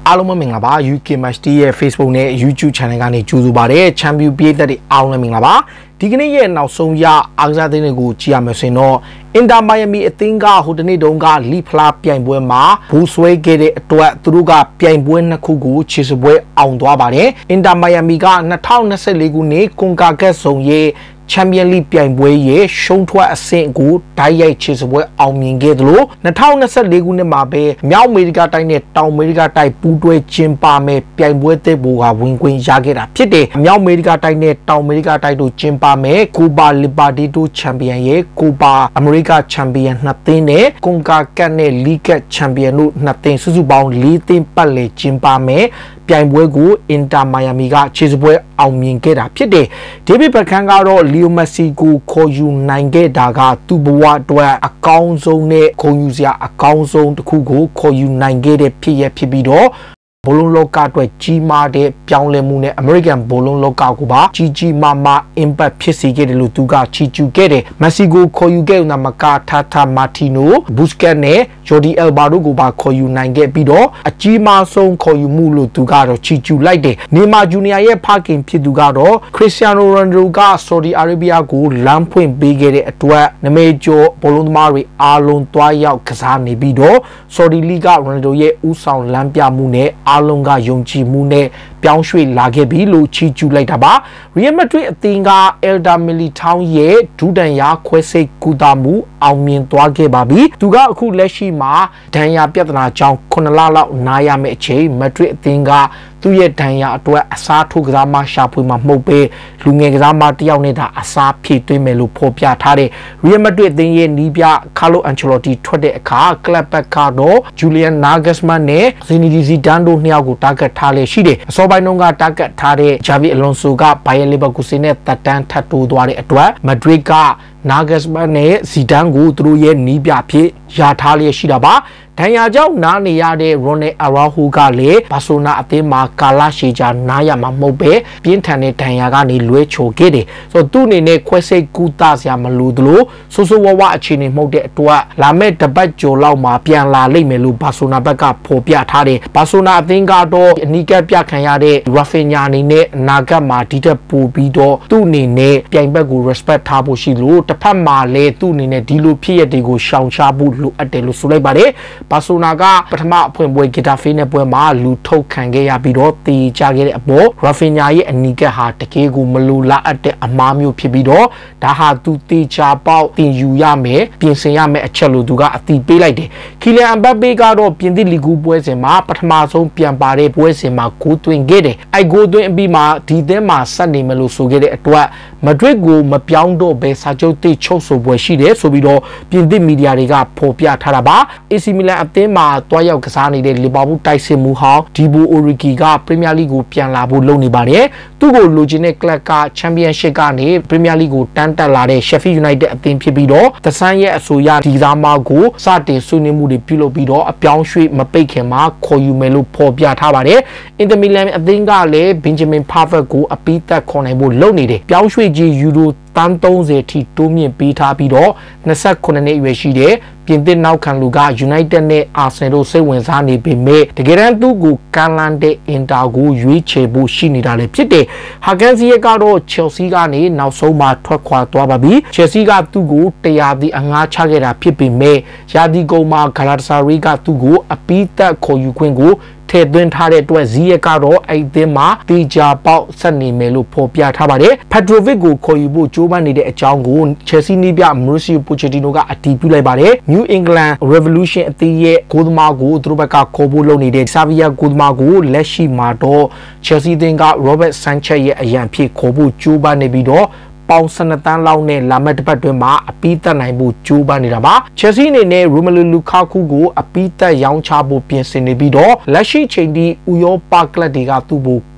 အားလုံးမင်္ဂလာပါ UK Match ရဲ့ Facebook နဲ့ YouTube Channel ကနေကြိုဆိုပါရစေ Champion ပြည်သက်တွေအားလုံးမင်္ဂလာပါဒီကနေ့ရဲ့နောက်ဆုံးရအားကစားသင်းတွေကိုကြည့်ရမယ်ဆိုရင်တော့ Inter Miami အသင်းကဟိုတနေ့တုန်းကလီဖလားပြိုင်ပွဲမှာဘူဆွဲခဲ့တဲ့အတွက်သူတို့ကပြိုင်ပွဲနှစ်ခုကိုခြေစပွဲအောင်သွားပါတယ် Inter Miami က2024ခုနှစ်ကွန်ကာကက်ဆုံရဲ့Champion League ပြိုင်ပွဲရဲ့ရှုံးထွက်အဆင့်ကိုဓာတ်ရိုက်ခြေစပွဲအောင်မြင်ခဲ့သလို2024ခုနှစ်မှာပဲမြောက်အမေရိကတိုင်းနဲ့တောင်အမေရိကတိုင်းပူးတွဲကျင်းပမဲ့ပြိုင်ပွဲသစ်ဘောကဝင်ခွင့်ရခဲ့တာဖြစ်တယ်မြောက်အမေရိကတိုင်းနဲ့တောင်အမေရိကတိုင်းတို့ကျင်းပမဲ့ကိုပါလီဘာတီတိုချန်ပီယံရဲ့ကိုပါအမေရိကချန်ပီယံနှစ်သင်းနဲ့ကွန်ကာကက်နဲ့လီဂ်ချန်ပီယံတို့နှစ်သင်းစုစုပေါင်း၄သင်းပတ်လည်ကျင်းပမဲ့ပြိုင်ပွဲကို Inter Miami ကခြေစပွဲအောင်မြင်ခဲ့တာဖြစ်တယ်ဒေးဗစ်ဘက်ခမ်ကတော့လီယိုမက်ဆီကိုခေါ်ယူနိုင်ခဲ့တာကသူ့ဘဝအတွက်အကောင်းဆုံးနဲ့ခေါ်ယူစရာအကောင်းဆုံးတစ်ခုကိုခေါ်ယူနိုင်ခဲ့တဲ့ဖြစ်ရဖြစ်ပြီးတော့ဘောလုံးလောကအတွက်ကြီးမားတဲ့ပြောင်းလဲမှုနဲ့ American ဘောလုံးလောကကိုပါကြီးမား impact ဖြစ်စေခဲ့တယ်လို့သူကချီးကျူးခဲ့တယ်မက်ဆီကိုခေါ်ယူခဲ့တဲ့မကာထာတာမာတီနိုဘူစကက်နဲ့ဂျော်ဒီအယ်ဘာတို့ကိုပါခေါ်ယူနိုင်ခဲ့ပြီးတော့အကြီးမားဆုံးခေါ်ယူမှုလို့သူကတော့ချီးကျူးလိုက်တယ်နေမာဂျူနီယာရဲ့ဖခင်ဖြစ်သူကတော့ခရစ္စတီယာနိုရိုနယ်ဒိုကဆော်ဒီအာရေဗီးယားကိုလမ်းဖွင့်ပေးခဲ့တဲ့အတွက်နမေကျော်ဘောလုံးသမားတွေအားလုံးတွားရောက်ကစားနေပြီးတော့ဆော်ဒီလီဂ်ကရိုနယ်ဒိုရဲ့ဦးဆောင်လမ်းပြမှုနဲ့အားလုံးကယုံကြည်မှုနဲ့ပြောင်းရွှေ့လာခဲ့ပြီလို့ချီးကျူးလိုက်တာပါရီယယ်မက်ဒရစ်အသင်းက Elder Militao ရဲ့ဒူးဒန်ယာခွဲစိတ်ကူတာမှုအောင်မြင်သွားခဲ့ပါပြီသူကအခုလက်ရှိမှာဒဏ်ရာပြဿနာကြောင့်9လလောက်နားရမယ့်အချိန်မက်ဒရစ်အသင်းကသူ့ရဲ့ဒဏ်ရာအတွက်အစားထိုးကစားမရှာဖွေမှာမဟုတ်ပဲလူငယ်ကစားမတယောက်နဲ့ဒါအစားဖြည့်သွင်းမယ်လို့ဖော်ပြထားတဲ့ရီယယ်မက်ဒရစ်အသင်းရဲ့နီးပြကာလိုအန်ချယ်လိုတီထွက်တဲ့အခါကလပ်ဘက်ကတော့ဂျူလီယန်နာဂက်စမန်နဲ့ဇီနီဒီဇီဒန်တို့နှစ်ယောက်ကိုတာဂက်ထားလေရှိတယ်အစောပိုင်းတုန်းကတာဂက်ထားတဲ့ဂျာဗီအလွန်ဆိုကဘိုင်ယန်လီဗာကူဆင်နဲ့တက်တန်းထပ်တိုးသွားတဲ့အတွက်မက်ဒရစ်ကနာဂက်စမန်နဲ့ဇီဒန်ကိုသူတို့ရဲ့နီးပြဖြစ်ရထားလျက်ရှိတာပါဒဏ်ရာကြောင့်နားနေရတဲ့ရိုနယ်အရာဟူကလည်းဘာဆိုနာအသင်းမှာကာလာရှီဂျာနားရမှာမဟုတ်ပဲပြင်းထန်တဲ့ဒဏ်ရာကနေလွဲချိုခဲ့တယ်ဆိုတော့သူ့အနေနဲ့ခွဲစိတ်ကူးတာစရာမလိုသလိုဆိုးဆိုးဝါးဝါအခြေအနေမဟုတ်တဲ့အတွက်လာမဲ့တပတ်ကျော်လောက်မှာပြန်လာလိမ့်မယ်လို့ဘာဆိုနာဘက်ကဖော်ပြထားတယ်ဘာဆိုနာအသင်းကတော့အနီးကပ်ပြခံရတဲ့ရာဖင်ညာအနေနဲ့အနာဂတ်မှာဒီတက်ပို့ပြီးတော့သူ့အနေနဲ့ပြိုင်ဘက်ကို respect ထားဖို့ရှိလို့တစ်ဖက်မှာလည်းသူ့အနေနဲ့ဒီလိုဖြစ်ရတဲ့ကိုရှောင်ရှားဖို့လိုအပ်တယ်လို့ဆိုလိုက်ပါတယ်ဘာဆိုနာကပထမအဖွင့်ပွဲဂီတာဖေးနဲ့ပွဲမှာလူထုတ်ခံခဲ့ရပြီးတော့တည်ကြခဲ့တဲ့အပေါ်ရာဖင်ညာရဲ့အနီးကပ်ဟာတကယ်ကိုမလိုလားအပ်တဲ့အမားမျိုးဖြစ်ပြီးတော့ဒါဟာသူတေချာပေါက်တင်ယူရမယ်ပြင်ဆင်ရမယ်အချက်လို့သူကအတိပေးလိုက်တယ်ကီလီယန်အမ်ဘပ်ပေကတော့ပြင်သစ်လီဂူပွဲစဉ်မှာပထမဆုံးပြန်ပါတဲ့ပွဲစဉ်မှာဂိုးသွင်းခဲ့တယ်အဲဂိုးသွင်းအပြီးမှာဒီသင်းမှာဆက်နေမယ်လို့ဆိုခဲ့တဲ့အတွက်မဒရစ်ကိုမပြောင်းတော့ဘဲစာချုပ်တိတ်ချုပ်ဆိုပွဲရှိတယ်ဆိုပြီးတော့ပြင်သစ်မီဒီယာတွေကဖော်ပြထားတာပါ AC မီလန်အသင်းမှာတွားရောက်ကစားနေတဲ့လီဗာပူးတိုက်စစ်မှုဟောင်းဒီဘိုအိုရီကီကပရီးမီယာလိကိုပြန်လာဖို့လုပ်နေပါတယ်သူ့ကိုလိုချင်တဲ့ကလပ်ကချန်ပီယံရှစ်ကနေပရီးမီယာလိကိုတန်းတက်လာတဲ့ Sheffield United အသင်းဖြစ်ပြီးတော့သဆန်းရဲ့အဆိုအရဒီကစားမကိုစတင်ဆွေးနွေးမှုတွေပြုလုပ်ပြီးတော့အပြောင်းရွှေ့မပိတ်ခင်မှာခေါ်ယူမယ်လို့ဖော်ပြထားပါတယ်အင်တာမီလန်အသင်းကလည်းဘင်ဂျမင်ဖာဖက်ကိုအပီးသက်ခေါ်နိုင်ဖို့လုပ်နေတယ်ပြောင်းရွှေ့ကြီးယူရိုတန်း30ထိတိုးမြင့်ပေးထားပြီးတော့28နှစ်အရွယ်ရှိတဲ့ပြင်သစ်နောက်ခံလူက United နဲ့ Arsenal တို့စိတ်ဝင်စားနေပေမဲ့တကယ်တမ်းသူ့ကိုကန်လန်တဲ့အင်တာကိုရွေးချယ်ဖို့ရှိနေတာလည်းဖြစ်တယ်။ဟာကန်စီယက်ကတော့ Chelsea ကနေနောက်ဆုံးမှထွက်ခွာသွားပါပြီ။ Chelsea ကသူ့ကိုတရားသီအငှားချခဲ့တာဖြစ်ပေမဲ့ရာသီကုန်မှာ Galatasaray ကသူ့ကိုအပီးသက်ခေါ်ယူခွင့်ကိုထည့်သွင်းထားတဲ့အတွက်ဇီယက်ကတော့အဲ့ဒီမှာတေချာပေါက်ဆက်နေမယ်လို့ဖော်ပြထားပါတယ်။ Petrovic ကိုခေါ်ယူဖို့ကြိုးပမ်းနေတဲ့အကြောင်းကို Chelsea နီးပြ Mauricio Pochettino ကအတည်ပြုလိုက်ပါတယ်။ New England Revolution အသင်းရဲ့ဂိုးသမားကိုသူတို့ဘက်ကခေါ်ဖို့လုပ်နေတဲ့ Sevilla ဂိုးသမားကိုလက်ရှိမှာတော့ Chelsea အသင်းက Robert Sanchez ရဲ့အရန်ဖြစ်ခေါ်ဖို့ကြိုးပမ်းနေပြီးတော့ပေါင်12တန်းလောက်နဲ့လာမယ့်တစ်ပတ်တွင်မှာအပီးသက်နိုင်ဖို့ကြိုးပမ်းနေတာပါ။ Chelsea အနေနဲ့ Romelu Lukaku ကိုအပီးသက်ရောင်းချဖို့ပြင်ဆင်နေပြီးတော့လက်ရှိချိန်ထိဥရောပကလပ်တွေကသူ့ကို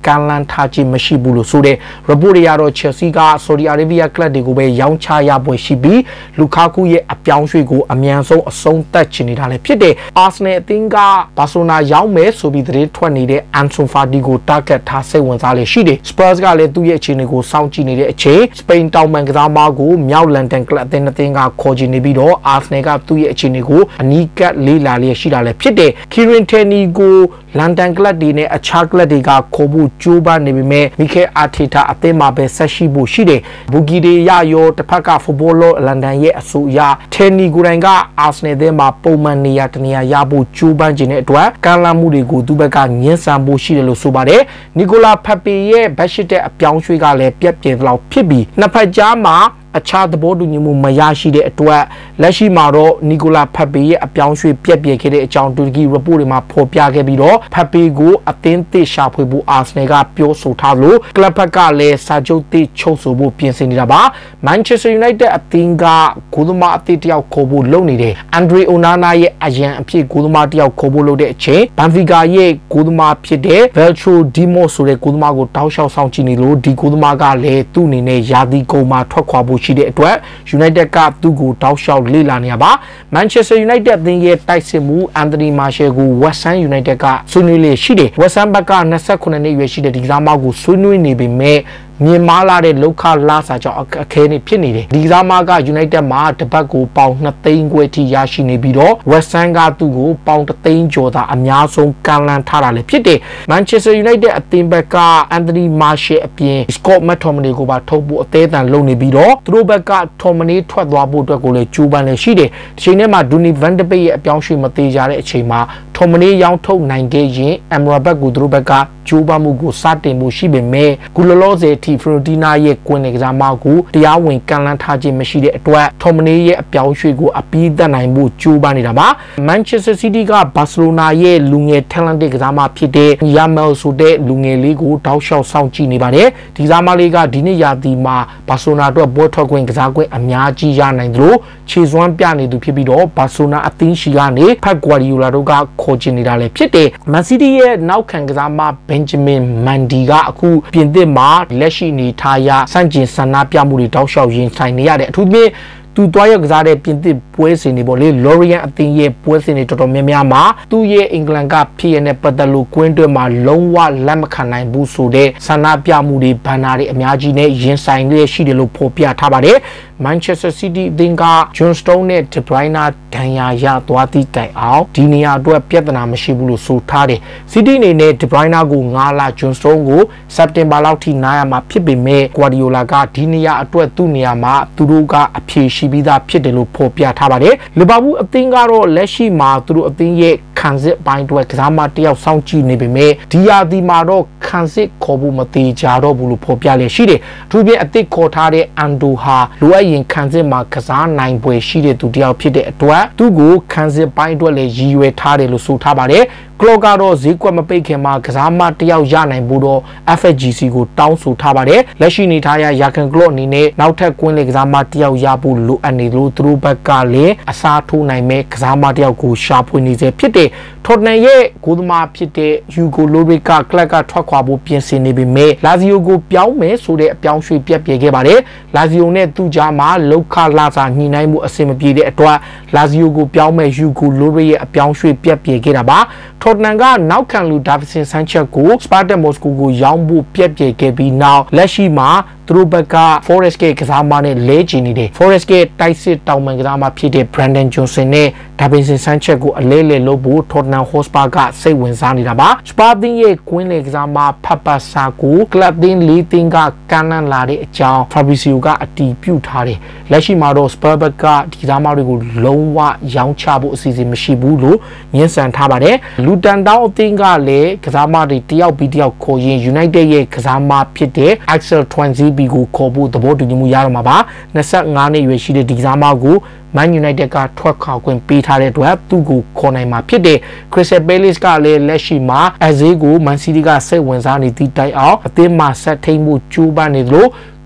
ကန်လန်းထားခြင်းမရှိဘူးလို့ဆိုတဲ့ report တွေကတော့ Chelsea က Saudi Arabia club တွေကိုပဲရောင်းချရပွဲရှိပြီး Lukaku ရဲ့အပြောင်းရွှေ့ကိုအမြန်ဆုံးအဆုံးသတ်ချင်နေတာလည်းဖြစ်တယ် Arsenal အသင်းက Barcelona ရောင်းမယ်ဆိုပြီးသတင်းထွက်နေတဲ့ Ansu Fati ကို target ထားစိတ်ဝင်စားလေရှိတယ် Spurs ကလည်းသူ့ရဲ့အခြေအနေကိုစောင့်ကြည့်နေတဲ့အချိန် Spain တောင်ပံကစားသမားကိုမြောက် London club အသင်းကခေါ်ချင်နေပြီးတော့ Arsenal ကသူ့ရဲ့အခြေအနေကိုအနီးကပ်လေးလာလျက်ရှိတာလည်းဖြစ်တယ် Kieran Tierney ကို London club တွေနဲ့အခြား club တွေကခေါ်ဖို့ကြိုးပမ်းနေပေမဲ့ Mikel Arteta အသင်းမှာပဲဆက်ရှိဖို့ရှိတယ် Bookie တွေရရောတစ်ဖက်က Footballer London ရဲ့အဆိုအရ Tierney ကိုယ်တိုင်က Arsenal အသင်းမှာပုံမှန်နေရာတနေရာရဖို့ကြိုးပမ်းခြင်းတဲ့အတွက်ကမ်းလှမ်းမှုတွေကိုသူ့ဘက်ကညှင်းဆန်ဖို့ရှိတယ်လို့ဆိုပါတယ် Nicola Pepe ရဲ့ budget တဲ့အပြောင်းရွှေ့ကလည်းပြက်ပြဲသလောက်ဖြစ်ပြီးနှစ်ဖက်ကြားမှာအခြားသဘောတူညီမှုမရရှိတဲ့အတွက်လက်ရှိမှာတော့ Nicola Pepe ရဲ့အပြောင်းရွှေ့ပြက်ပြဲခဲ့တဲ့အကြောင်းတူရကီ report တွေမှာဖော်ပြခဲ့ပြီးတော့ Pepe ကိုအသင်းသစ်ရှာဖွေဖို့ Arsenal ကပြောဆိုထားလို့ club ဘက်ကလည်းစာချုပ်သစ်ချုပ်ဆိုဖို့ပြင်ဆင်နေတာပါ Manchester United အသင်းကဂိုးသမားအသစ်တယောက်ခေါ်ဖို့လုပ်နေတယ် Andre Onana ရဲ့အရန်အဖြစ်ဂိုးသမားတယောက်ခေါ်ဖို့လုပ်တဲ့အချိန် Benfica ရဲ့ဂိုးသမားဖြစ်တဲ့ Veltro Dimo ဆိုတဲ့ဂိုးသမားကိုတောက်လျှောက်ဆောင်ကြည့်နေလို့ဒီဂိုးသမားကလည်းသူ့အနေနဲ့ယာတီကုန်မှာထွက်ခွာဖို့ရှိတဲ့အတွက် United ကသူ့ကိုတောက်လျှောက်လေ့လာနေရပါ Manchester United အသင်းရဲ့တိုက်စစ်မှု Anthony Martial ကို West Ham United ကဆွေးနွေးလေရှိတယ် West Ham ဘက်က29နှစ်အရွယ်ရှိတဲ့ဒီကစားမကိုဆွေးနွေးနေပေမဲ့မြင်မာလာတဲ့လောက်ခလာစာကြောင့်အခက်အခဲဖြစ်နေတယ်ဒီကစားမက United မှာတပတ်ကိုပေါင်2သိန်းခွဲထိရရှိနေပြီးတော့ West Ham ကသူ့ကိုပေါင်3သိန်းကျော်သာအများဆုံးကန်လန်းထားတာလည်းဖြစ်တယ် Manchester United အသင်းဘက်က Anthony Martial အပြင် Scott McTominay ကိုပါထုတ်ဖို့အသေးအံလုပ်နေပြီးတော့သူတို့ဘက်က Tomine ထွက်သွားဖို့အတွက်ကိုလည်းကြိုးပမ်းနေရှိတယ်ဒီချိန်ထဲမှာ Donny van de Beek ရဲ့အပြောင်းရွှေ့မသေးကြတဲ့အချိန်မှာ Tomine ရောင်းထုတ်နိုင်ခဲ့ရင် Amrabat ကိုသူတို့ဘက်ကကြိုးပမ်းမှုကိုစတင်မှုရှိပေမဲ့ကုလလောဆယ်တီFiorentina ရဲ့ကွင်းနေကစားမကိုတရားဝင်ကန်လန်းထားခြင်းမရှိတဲ့အတွက် Tomine ရဲ့အပြောင်းရွှေ့ကိုအပြီးသတ်နိုင်မှုကြိုးပမ်းနေတာပါ Manchester City က Barcelona ရဲ့လူငယ် talented ကစားမဖြစ်တဲ့ Yamal ဆိုတဲ့လူငယ်လေးကိုတောက်လျှောက်စောင့်ကြည့်နေပါတယ်ဒီကစားမလေးကဒီနေ့ရာသီမှာ Barcelona အတွက်ပွဲထွက်ခွင့်ကစားခွင့်အများကြီးရနိုင်သလိုခြေစွမ်းပြနေသူဖြစ်ပြီးတော့ Barcelona အသင်းရှိကနေ Pep Guardiola တို့ကခေါ်ချင်နေတာလည်းဖြစ်တယ် Man City ရဲ့နောက်ခံကစားမ Benjamin Mendy ကအခုပြင်သစ်မှာလက်ရှိနေထားရစန့်ကျင်ဆန္ဒပြမှုတွေတောက်လျှောက်ရင်ဆိုင်နေရတဲ့အထူးသဖြင့်သူတွားရကစားတဲ့ပြင်သစ်ပွဲစဉ်တွေပေါ့လေ Lorient အသင်းရဲ့ပွဲစဉ်တွေတော်တော်များများမှာသူ့ရဲ့အင်္ဂလန်ကဖြစ်ရတဲ့ပတ်သက်လို့ကွင်းတွင်းမှာလုံးဝလက်မခံနိုင်ဘူးဆိုတဲ့ဆန္ဒပြမှုတွေဘန်နာတွေအများကြီးနဲ့ရင်ဆိုင်လျက်ရှိတယ်လို့ဖော်ပြထားပါတယ် Manchester City အသင်းက John Stones နဲ့ De Bruyne ဒဏ်ရာရသွားသည့်တိုင်အောင်ဒီနေရာအတွက်ပြဿနာမရှိဘူးလို့ဆိုထားတယ် City အနေနဲ့ De Bruyne ကို9လ John Stones ကို September လောက်ထိနားရမှာဖြစ်ပေမဲ့ Guardiola ကဒီနေရာအတွက်သူ့နေရာမှာသူတို့ကအဖြေရှိပြီးသားဖြစ်တယ်လို့ဖော်ပြထားပါတယ်လီဗာပူးအသင်းကတော့လက်ရှိမှာသူတို့အသင်းရဲ့ခံစစ်ပိုင်းအတွက်ကစားမတယောက်စောင့်ကြည့်နေပေမဲ့ဒီယာဒီမှာတော့ခံစစ်ခေါ်ဖို့မသေးကြတော့ဘူးလို့ဖော်ပြလျက်ရှိတယ်အထူးဖြင့်အသစ်ခေါ်ထားတဲ့အန်ဒိုဟာလိုအပ်ရင်ခံစစ်မှာကစားနိုင်ပွဲရှိတဲ့သူတယောက်ဖြစ်တဲ့အတွက်သူ့ကိုခံစစ်ပိုင်းအတွက်လည်းရည်ရွယ်ထားတယ်လို့ဆိုထားပါတယ်ကလော့ကတော့ဈေးကွက်မပိတ်ခင်မှာကစားမတယောက်ရနိုင်ဖို့တော့ FSGC ကိုတောင်းဆိုထားပါတယ်လက်ရှိနေထားရယာကန်ကလော့အနေနဲ့နောက်ထပ်ကွင်းလေကစားမတယောက်ရဖို့လိုအပ်နေလို့သူတို့ဘက်ကလည်းအစားထိုးနိုင်မဲ့ကစားမတယောက်ကိုရှာဖွေနေစေဖြစ်တယ်ထော်တနမ်ရဲ့ဂိုးသမားဖြစ်တဲ့ယူဂိုလိုရစ်ကကလပ်ကထွက်ခွာဖို့ပြင်ဆင်နေပေမဲ့လာဇီယိုကိုပြောင်းမယ်ဆိုတဲ့အပြောင်းရွှေ့ပြက်ပြဲခဲ့ပါတယ်လာဇီယိုနဲ့သူ့ကြားမှာလောက်ခလာစာညှိနှိုင်းမှုအဆင်မပြေတဲ့အတွက်လာဇီယိုကိုပြောင်းမဲ့ယူဂိုလိုရစ်ရဲ့အပြောင်းရွှေ့ပြက်ပြဲခဲ့တာပါထော်တနမ်ကနောက်ခံလူဒါဗစ်ဆန်ဆန်ချက်ကိုစပါတက်မော်စကိုကိုရောင်းဖို့ပြက်ပြဲခဲ့ပြီးနောက်လက်ရှိမှာသူတို့ဘက်က Forest ကကစားမနဲ့လဲချင်နေတယ် Forest ကတိုက်စစ်တောင်ပန်ကစားမဖြစ်တဲ့ Brandon Johnson နဲ့ဒါဗစ်ဆန်ဆန်ချက်ကိုအလဲလဲလုပ်ဖို့ Tottenham Hotspur ကစိတ်ဝင်စားနေတာပါစပါတင်ရဲ့ကွင်းလေကစားမဖတ်ပါစာကိုကလပ်တင်း၄တင်းကကမ်းလှမ်းလာတဲ့အကြောင်း Fabrizio ကအတည်ပြုထားတယ်လက်ရှိမှာတော့ Spurs ဘက်ကဒီကစားမတွေကိုလုံးဝရောင်းချဖို့အစီအစဉ်မရှိဘူးလို့ညှင်းဆန်ထားပါတယ်လူတန်တောင်းအသင်းကလည်းကစားမတွေတယောက်ပြီးတယောက်ခေါ်ရင် United ရဲ့ကစားမဖြစ်တဲ့ Axel Tuanzebe ကိုခေါ်ဖို့သဘောတူညီမှုရတော့မှာပါ25နှစ်အရွယ်ရှိတဲ့ဒီကစားမကိုMan United ကထွက်ခွာခွင့်ပေးထားတဲ့အတွက်သူ့ကိုခေါ်နိုင်မှာဖြစ်တယ် Crystal Palace ကလည်းလက်ရှိမှာအဇေးကို Man City ကစိတ်ဝင်စားနေသည့်တိုင်အောင်အသင်းမှာဆက်ထိန်မှုကြိုးပမ်းနေသလိုသူ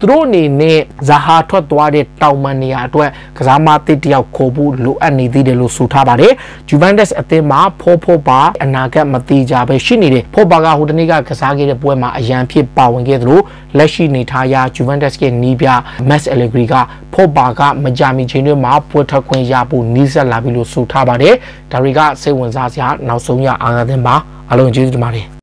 သူတို့အနေနဲ့ဇာဟာထွက်သွားတဲ့တောင်ပန်နေရာအတွက်ကစားမသစ်တယောက်ခေါ်ဖို့လိုအပ်နေသေးတယ်လို့ဆိုထားပါတယ်ဂျူဗန်တက်စ်အသင်းမှာဖိုးပါအနာဂတ်မတိကြပဲရှိနေတယ်ဖိုးပါကဟိုတနေ့ကကစားခဲ့တဲ့ပွဲမှာအရန်ဖြစ်ပါဝင်ခဲ့သလိုလက်ရှိနေထားရာဂျူဗန်တက်စ်ရဲ့နီးပြမက်စ်အလီဂရီကဖိုးပါကမကြမီချိန်တွေမှာပွဲထွက်ခွင့်ရဖို့နီးစပ်လာပြီလို့ဆိုထားပါတယ်ဒါတွေကစိတ်ဝင်စားစရာနောက်ဆုံးရအားအသင်းပါအားလုံးကျေးဇူးတင်ပါတယ်